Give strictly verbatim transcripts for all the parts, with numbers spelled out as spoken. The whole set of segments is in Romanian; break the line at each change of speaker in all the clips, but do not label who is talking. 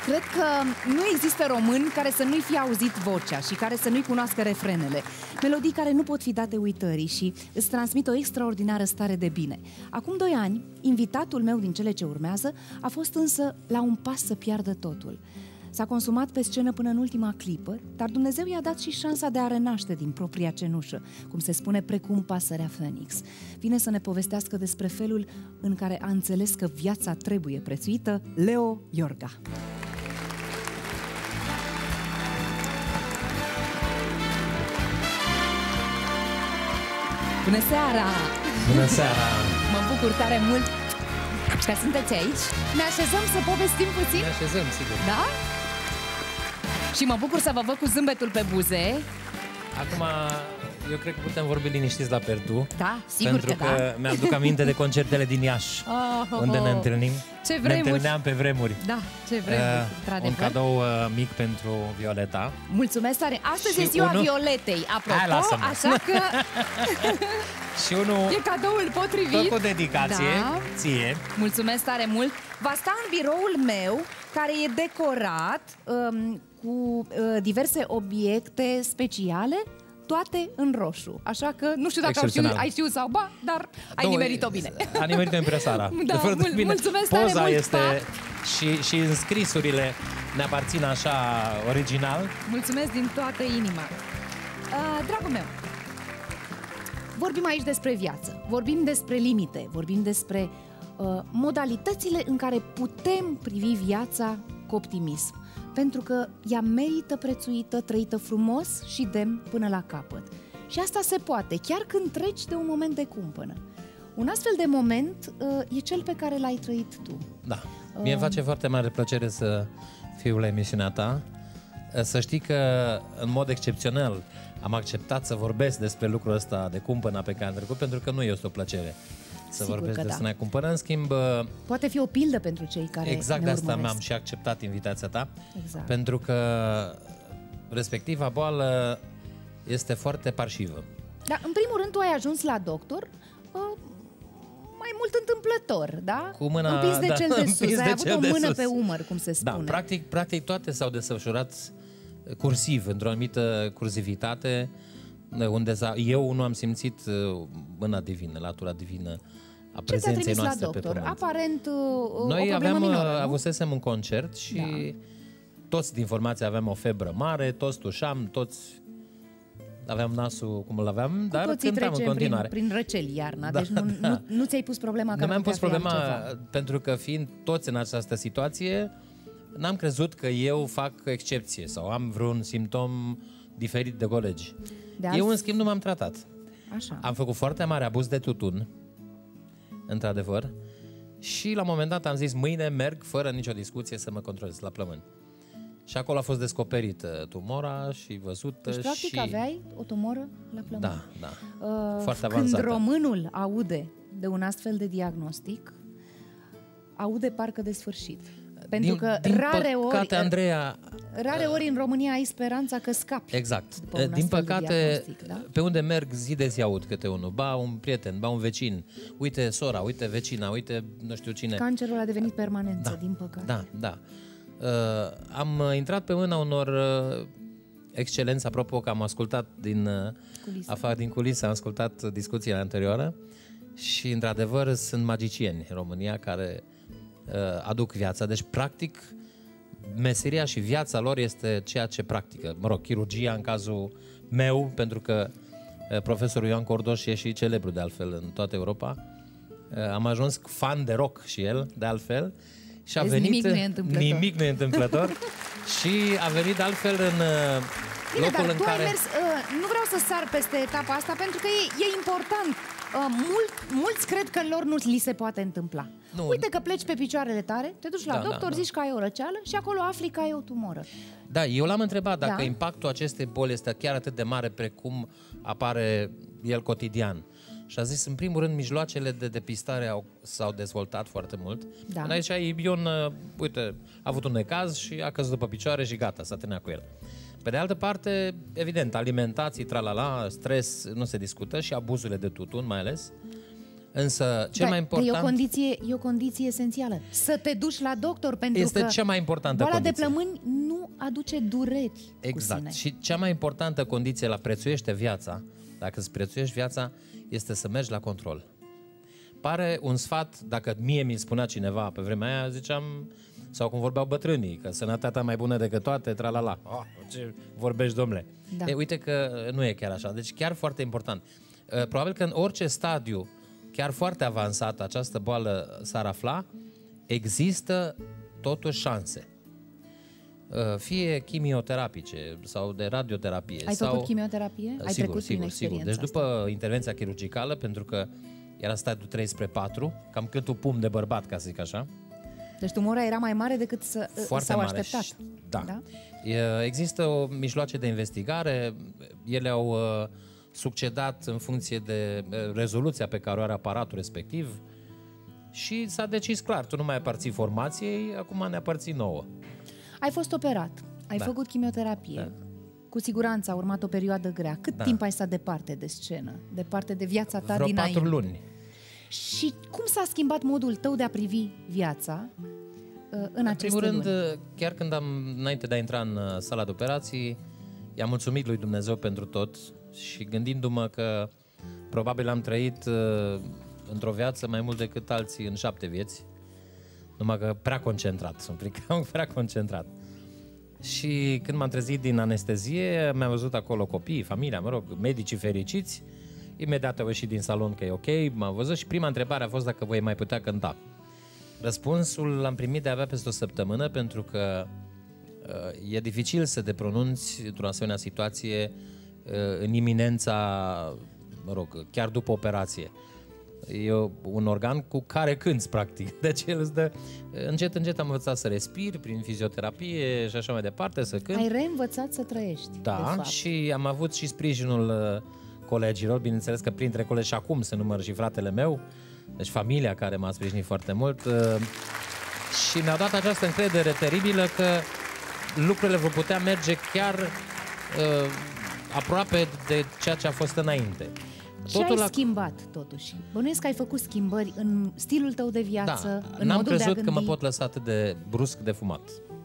Cred că nu există român care să nu-i fi auzit vocea și care să nu-i cunoască refrenele. Melodii care nu pot fi date uitării și îți transmit o extraordinară stare de bine. Acum doi ani, invitatul meu din cele ce urmează a fost însă la un pas să piardă totul. S-a consumat pe scenă până în ultima clipă, dar Dumnezeu i-a dat și șansa de a renaște din propria cenușă, cum se spune, precum pasărea Phoenix. Vine să ne povestească despre felul în care a înțeles că viața trebuie prețuită, Leo Iorga. Bună seara!
Bună seara!
Mă bucur tare mult că sunteți aici. Ne așezăm să povestim puțin?
Ne așezăm, sigur.
Da? Și mă bucur să vă văd cu zâmbetul pe buze.
Acum, eu cred că putem vorbi liniștiți la Pertu.
Da, sigur
pentru
că,
că
da.
mi-aduc aminte de concertele din Iași,
oh, oh,
unde
oh.
ne întâlnim.
Ce vremuri!
Ne întâlneam pe vremuri.
Da, ce vremuri,
uh,
într-adevăr.
Un cadou uh, mic pentru Violeta.
Mulțumesc tare! Astăzi
Și
e ziua
unul...
Violetei, apropo,
Hai, lasă-mă.
așa că...
Și unul...
E cadoul potrivit.
Tot cu dedicație,
da.
ție.
Mulțumesc tare mult! Va sta în biroul meu, care e decorat um, cu uh, diverse obiecte speciale, toate în roșu. Așa că nu știu dacă știu, ai știut sau ba, dar ai
Două,
nimerit-o bine.
A nimerit-o impresara.
Da, mul
bine.
mulțumesc
Poza
tare mult,
este
pa.
și, și înscrisurile ne aparțin așa original.
Mulțumesc din toată inima. Uh, dragul meu, vorbim aici despre viață, vorbim despre limite, vorbim despre uh, modalitățile în care putem privi viața cu optimism. Pentru că ea merită prețuită, trăită frumos și demn până la capăt. Și asta se poate, chiar când treci de un moment de cumpănă. Un astfel de moment uh, e cel pe care l-ai trăit tu.
Da, mie îmi face foarte mare plăcere să fiu la emisiunea ta. Să știi că, în mod excepțional, am acceptat să vorbesc despre lucrul ăsta de cumpăna pe care am trecut, pentru că nu este o plăcere să
Sigur
vorbesc despre
da.
ne cumpăna. În schimb,
poate fi o pildă pentru cei care
exact
ne
de asta
urmăresc.
mi-am și acceptat invitația ta,
exact.
pentru că respectiva boală este foarte parșivă.
Dar, în primul rând, tu ai ajuns la doctor uh, mai mult întâmplător, da?
Cu mâna,
împins de
da,
cel de sus, ai
de
avut
cel
o
de
mână
sus.
pe umăr, cum se spune.
Da, practic, practic toate s-au desfășurat cursiv, într-o anumită cursivitate, unde eu nu am simțit mâna divină, latura divină a prezenței noastre
la
pe
doctor?
pământ.
Aparent o
Noi aveam,
minoră, nu?
avusesem un concert și da. toți din formație aveam o febră mare, toți tușam, toți aveam nasul cum îl aveam,
cu
dar cântam în continuare.
Prin, prin răceli iarna,
da,
deci nu,
da.
nu, nu ți-ai pus problema că
nu mi-am pus problema
altceva.
pentru că fiind toți în această situație, n-am crezut că eu fac excepție sau am vreun simptom diferit de colegi. De eu, în schimb, nu m-am tratat.
Așa.
Am făcut foarte mare abuz de tutun, într-adevăr, și la un moment dat am zis, mâine merg fără nicio discuție să mă controlez la plămâni. Și acolo a fost descoperită tumora și văzută.
Deci, practic,
și...
aveai o tumoră la plămâni.
Da, da.
Uh,
Foarte avansată.
Când românul aude de un astfel de diagnostic, aude parcă de sfârșit. Pentru
din,
că
din
rare
păcate,
ori,
Andreea,
rare ori în România ai speranța că scapi.
Exact.
Din
păcate,
da?
pe unde merg zi de zi aud câte unul. Ba un prieten, ba un vecin. Uite sora, uite vecina, uite nu știu cine.
Cancerul a devenit permanență,
da,
din păcate.
Da, da. Uh, am intrat pe mâna unor uh, excelenți, apropo că am ascultat din, uh, afară din culise, am ascultat discuția anterioară și, într-adevăr, sunt magicieni în România care uh, aduc viața. Deci, practic, meseria și viața lor este ceea ce practică. Mă rog, chirurgia în cazul meu, pentru că uh, profesorul Ioan Cordoș e și celebru, de altfel, în toată Europa. Uh, am ajuns fan de rock și el, de altfel. Și a venit,
nimic nu e întâmplător.
Nimic nu e întâmplător. Și a venit de altfel în
Bine,
locul
dar
în
tu
care...
ai mers, uh, nu vreau să sar peste etapa asta, pentru că e, e important. Uh, mult, mulți cred că lor nu li se poate întâmpla. Nu. Uite că pleci pe picioarele tare, te duci la
da,
doctor,
da,
zici
da.
că ai o răceală și acolo afli că ai o tumoră.
Da, eu l-am întrebat dacă
da.
impactul acestei boli este chiar atât de mare precum apare el cotidian. Și a zis, în primul rând, mijloacele de depistare au, s-au dezvoltat foarte mult.
Da.
În aici Ion, uh, uite, a avut un necaz și a căzut pe picioare și gata, s-a terminat cu el. Pe de altă parte, evident, alimentații, tralala, stres, nu se discută și abuzurile de tutun mai ales. Însă, cel
da,
mai important...
E o, condiție, e o condiție esențială. Să te duci la doctor, pentru
este
că
cea mai importantă
boala
condiție.
de plămâni nu aduce dureri
exact.
cu sine.
Și cea mai importantă condiție la prețuiește viața, dacă îți prețuiești viața, este să mergi la control. Pare un sfat, dacă mie mi-l spunea cineva pe vremea aia, ziceam, sau cum vorbeau bătrânii, că sănătatea mai bună decât toate, tralala. Oh, ce vorbești, domnule? Da. E, uite că nu e chiar așa. Deci chiar foarte important. Probabil că în orice stadiu, chiar foarte avansat, această boală s-ar afla, există totuși șanse. Fie chimioterapice sau de radioterapie.
Ai
sau...
făcut chimioterapie? Ai
sigur,
trecut
sigur,
prin
sigur. Deci după asta. intervenția chirurgicală, pentru că era stadiul trei spre patru, cam cât un pumn de bărbat, ca să zic așa.
Deci tumora era mai mare decât să, s-au așteptat.
Și, da. da. Există o mijloace de investigare, ele au succedat în funcție de rezoluția pe care o are aparatul respectiv și s-a decis clar, tu nu mai aparții formației, acum ne aparții nouă.
Ai fost operat, ai da. făcut chimioterapie, da. cu siguranță a urmat o perioadă grea. Cât da. timp ai stat departe de scenă, departe de viața ta
dinainte?
Vreo
patru luni.
Și cum s-a schimbat modul tău de a privi viața uh, în, în aceste
primul
luni?
rând, chiar când am, înainte de a intra în sala de operații, i-am mulțumit lui Dumnezeu pentru tot și gândindu-mă că probabil am trăit uh, într-o viață mai mult decât alții în șapte vieți, numai că prea concentrat, sunt prea concentrat. Și când m-am trezit din anestezie, mi-am văzut acolo copii, familia, mă rog, medicii fericiți. Imediat au ieșit din salon că e ok, m-am văzut și prima întrebare a fost dacă voi mai putea cânta. Răspunsul l-am primit de-abia peste o săptămână, pentru că uh, e dificil să te pronunți într-o asemenea situație uh, în iminența, mă rog, chiar după operație. E un organ cu care cânți, practic. Deci el îți dă... Încet, încet am învățat să respir prin fizioterapie și așa mai departe, să cânt.
Ai reînvățat să trăiești,
da, și am avut și sprijinul colegilor, bineînțeles că printre colegi și acum se numără și fratele meu, deci familia care m-a sprijinit foarte mult și mi-a dat această încredere teribilă că lucrurile vor putea merge chiar uh, aproape de ceea ce a fost înainte.
Ce ai la... schimbat, totuși? Bănuiesc că ai făcut schimbări în stilul tău de viață,
da,
în
n-am
modul de a
crezut
gândi.
că mă pot lăsa atât de brusc de fumat.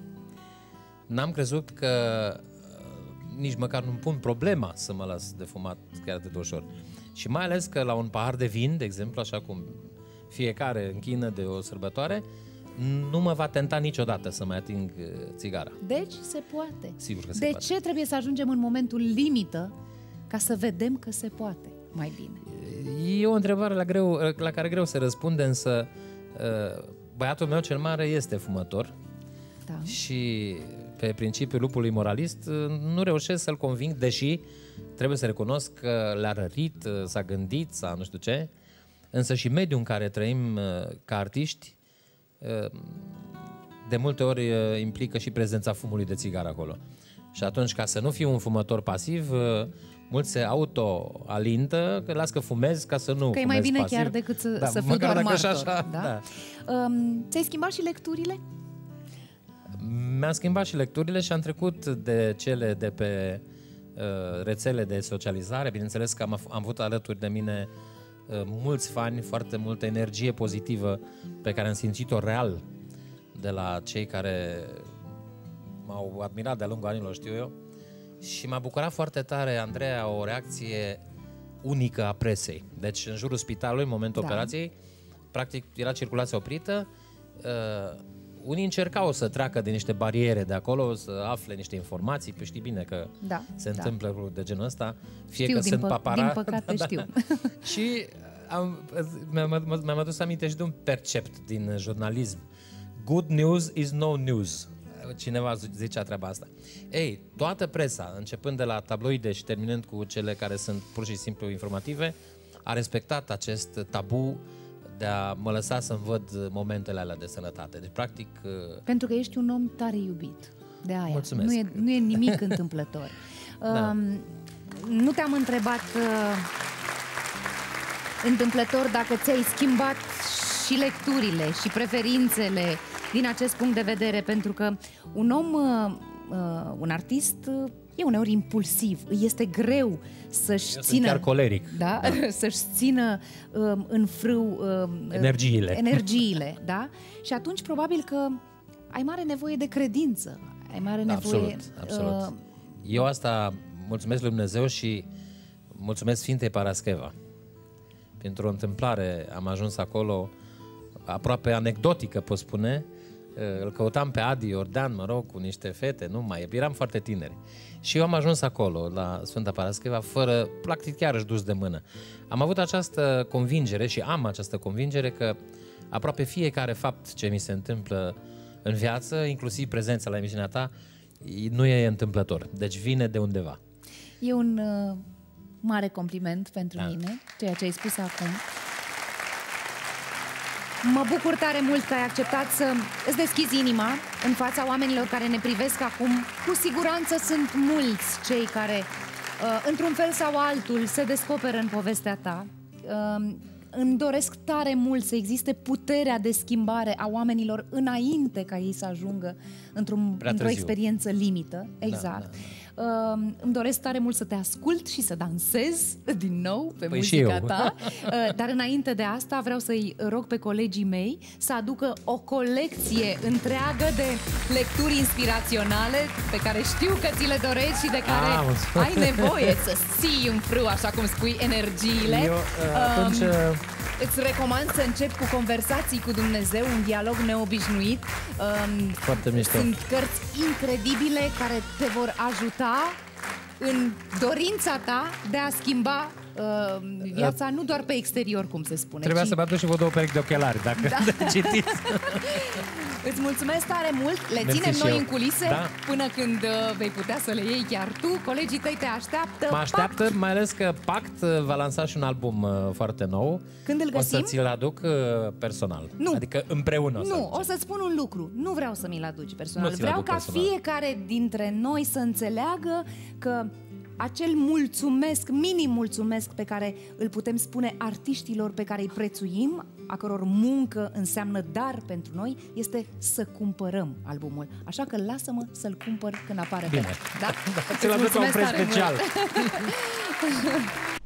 N-am crezut că nici măcar nu-mi pun problema să mă las de fumat chiar atât de ușor. Și mai ales că la un pahar de vin, de exemplu, așa cum fiecare închină de o sărbătoare, nu mă va tenta niciodată să mai ating țigara.
Deci se poate.
Sigur că se
de
poate.
ce trebuie să ajungem în momentul limită ca să vedem că se poate mai bine?
E o întrebare la, greu, la care greu se răspunde, însă băiatul meu cel mare este fumător, da. Și pe principiul lupului moralist nu reușesc să-l conving, deși trebuie să recunosc că le-a rărit, s-a gândit, s-a nu știu ce, însă și mediul în care trăim ca artiști de multe ori implică și prezența fumului de țigară acolo. Și atunci, ca să nu fiu un fumător pasiv, mulți se auto-alintă, că las că fumez ca să nu
că
fumez
e mai bine
pasiv.
chiar decât să,
da,
să fiu doar martor. Așa,
da? Da.
Um, ți-ai schimbat și lecturile?
Mi-am schimbat și lecturile și am trecut de cele de pe uh, rețele de socializare. Bineînțeles că am, am avut alături de mine uh, mulți fani, foarte multă energie pozitivă pe care am simțit-o real de la cei care m-au admirat de-a lungul anilor, știu eu. Și m-a bucurat foarte tare, Andreea, o reacție unică a presei. Deci, în jurul spitalului, în momentul da. operației, practic era circulația oprită. Uh, unii încercau să treacă de niște bariere de acolo, să afle niște informații, că știi bine că
da,
se
da.
întâmplă lucruri de genul ăsta. Fie
știu,
că
din
sunt
pă-
papara.
Din păcate
da,
știu.
Da. Și am, mi-am, mi-am adus aminte și de un percept din jurnalism. Good news is no news. Cineva zicea treaba asta. Ei, toată presa, începând de la tabloide și terminând cu cele care sunt pur și simplu informative, a respectat acest tabu de a mă lăsa să-mi văd momentele alea de sănătate. Deci, practic...
Pentru că ești un om tare iubit. De aia.
Mulțumesc.
Nu e, nu e nimic întâmplător. Da. Um, nu te-am întrebat uh, întâmplător dacă ți-ai schimbat și lecturile și preferințele din acest punct de vedere, pentru că un om, uh, uh, un artist, uh, e uneori impulsiv, îi este greu să-și
Eu
țină...
sunt chiar coleric.
Da? Da. Să-și țină um, în frâu... Um,
energiile.
Energiile, da? Și atunci probabil că ai mare nevoie de credință, ai mare nevoie...
Absolut, absolut. Uh... Eu asta mulțumesc lui Dumnezeu și mulțumesc Sfintei Parascheva. Pentru o întâmplare am ajuns acolo, aproape anecdotică, pot spune. Îl căutam pe Adi Iordan, mă rog, cu niște fete, nu mai, eram foarte tineri. Și eu am ajuns acolo, la Sfânta Parascheva, fără, practic chiar își dus de mână. Am avut această convingere și am această convingere că aproape fiecare fapt ce mi se întâmplă în viață, inclusiv prezența la emisiunea ta, nu e întâmplător. Deci vine de undeva.
E un uh, mare compliment pentru da. mine, ceea ce ai spus acum. Mă bucur tare mult că ai acceptat să îți deschizi inima în fața oamenilor care ne privesc acum. Cu siguranță sunt mulți cei care, uh, într-un fel sau altul, se descoperă în povestea ta. Uh, îmi doresc tare mult să existe puterea de schimbare a oamenilor înainte ca ei să ajungă într-un, într-o experiență limită. Exact. Da, da, da. Uh, îmi doresc tare mult să te ascult și să dansez din nou pe
păi
muzica ta. Uh, dar înainte de asta vreau să-i rog pe colegii mei să aducă o colecție întreagă de lecturi inspiraționale pe care știu că ți le dorești și de care ah, ai nevoie să ții în frâu, așa cum spui, energiile.
Eu, uh, atunci... Uh...
Îți recomand să începi cu conversații cu Dumnezeu, un dialog neobișnuit.
Foarte mișto.
Sunt cărți incredibile care te vor ajuta în dorința ta de a schimba uh, viața, nu doar pe exterior, cum se spune.
Trebuia
ci...
să mă aduc și vă două perechi de ochelari, dacă da. citiți.
Îți mulțumesc tare mult, le ținem noi eu. în culise da. până când uh, vei putea să le iei chiar tu. Colegii tăi te așteaptă.
Mă așteaptă, Pact. Mai ales că Pact va lansa și un album uh, foarte nou.
Când îl găsim?
O să ți-l aduc uh, personal. Nu. Adică împreună.
Nu, o să-ți spun un lucru. Nu vreau să mi-l aduci personal. Vreau ca personal. fiecare dintre noi să înțeleagă că acel mulțumesc, minim mulțumesc pe care îl putem spune artiștilor pe care îi prețuim, a căror muncă înseamnă dar pentru noi, este să cumpărăm albumul. Așa că lasă-mă să-l cumpăr când apare.
Bine.
Da?
Ți-l aduc la un preț special.